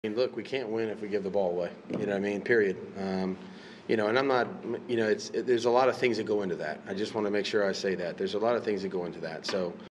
Look, we can't win if we give the ball away. You know what I mean? Period. And I'm not, there's a lot of things that go into that. I just want to make sure I say that. There's a lot of things that go into that. So